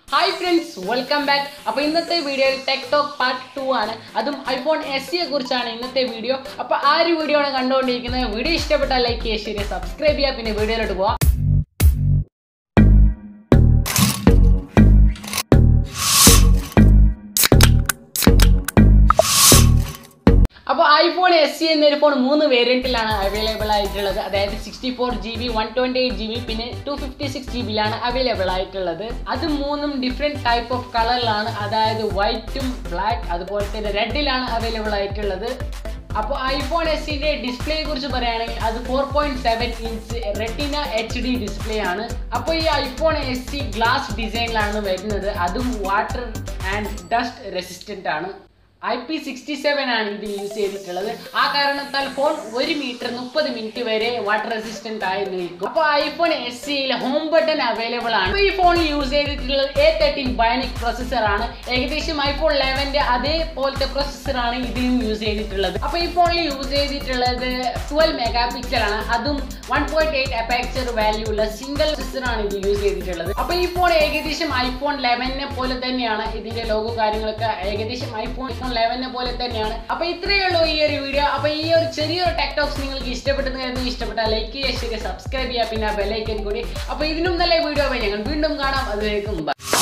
Hi friends, welcome back. അപ്പോൾ ഇന്നത്തെ വീഡിയോയിൽ ടെക് ടോക്ക് പാർട്ട് 2 ആണ്. അതും ഐഫോൺ SE കുറിച്ചാണ് ഇന്നത്തെ വീഡിയോ. അപ്പോൾ ആ ഒരു വീഡിയോ ആണ് കണ്ടുകൊണ്ടിരിക്കുന്നത്. വീഡിയോ ഇഷ്ടപ്പെട്ടാൽ ലൈക്ക് ചെയ്യുക, ഷെയർ ചെയ്യുക, സബ്സ്ക്രൈബ് ചെയ്യുക, പിന്നെ വീഡിയോയിലോട്ട് പോകാം. അപ്പോൾ ഐഫോൺ SE എന്നൊരു ഫോൺ 3 വേരിയന്റിലാണ് അവൈലബിൾ ആയിട്ടുള്ളത്. അതായത് 64GB, 128GB പിന്നെ 256GB അവൈലബിൾ ആയിട്ടുള്ളത്. അത് മൂന്നും ഡിഫറെന്റ് ടൈപ്പ് ഓഫ് കളറിലാണ്, അതായത് വൈറ്റും ബ്ലാക്ക് അതുപോലെ തന്നെ റെഡിലാണ് അവൈലബിൾ ആയിട്ടുള്ളത്. അപ്പോൾ ഐഫോൺ SEന്റെ ഡിസ്പ്ലേയെ കുറിച്ച് പറയുകയാണെങ്കിൽ അത് 4.7 ഇഞ്ച് റെറ്റിന HD ഡിസ്പ്ലേ ആണ്. അപ്പോൾ ഈ ഐഫോൺ SE ഗ്ലാസ് ഡിസൈനിലാണ് വരുന്നത്. അതും വാട്ടർ ആൻഡ് ഡസ്റ്റ് റെസിസ്റ്റന്റ് ആണ്. IP67 ആണ് ഇത് യൂസ് ചെയ്തിട്ടുള്ളത്. ആ കാരണത്താൽ ഫോൺ 1 മീറ്റർ 30 മിനിറ്റ് വരെ വാട്ടർ റെസിസ്റ്റന്റ് ആയി നിൽക്കും. അപ്പോൾ ഐഫോൺ SEയിൽ ഹോം ബട്ടൺ അവൈലബിൾ ആണ്. ഈ ഫോണിൽ യൂസ് ചെയ്തിട്ടുള്ളത് A13 ബയോണിക് പ്രോസസർ ആണ്. ഏകദേശം ഐഫോൺ 11ന്റെ അതേപോലത്തെ പ്രോസസർ ആണ് ഇതിലും യൂസ് ചെയ്തിട്ടുള്ളത്. അപ്പോൾ ഈ ഫോണിൽ യൂസ് ചെയ്തിട്ടുള്ളത് 12 മെഗാ പിക്സൽ ആണ്. അതും 1.8 അപേക്ചർ വാല്യൂ ഉള്ള സിംഗിൾ പ്രോസസർ ആണ് ഇത് യൂസ് ചെയ്തിട്ടുള്ളത്. അപ്പോൾ ഈ ഫോൺ ഏകദേശം ഐഫോൺ 11നെ പോലെ തന്നെയാണ്. ഇതിന്റെ ലോഗോ കാര്യങ്ങളൊക്കെ ഏകദേശം ഐഫോൺ 11നെ പോലെ തന്നെയാണ്. അപ്പോൾ ഇത്രയേ ഉള്ളൂ ഈ ഒരു വീഡിയോ. അപ്പോൾ ഈ ഒരു ചെറിയൊരു ടെക് ടോക്സ് നിങ്ങൾക്ക് ഇഷ്ടപ്പെട്ടാൽ ലൈക്ക് ചെയ്യുക, ഷെയർ ചെയ്യുക, സബ്സ്ക്രൈബ് ചെയ്യുക, പിന്നെ ബെൽ ഐക്കൺ കൂടി. അപ്പോൾ ഇതിനും നല്ല വീഡിയോ ഞങ്ങൾ വീണ്ടും കാണാം. അതുവരേക്കും ബൈ.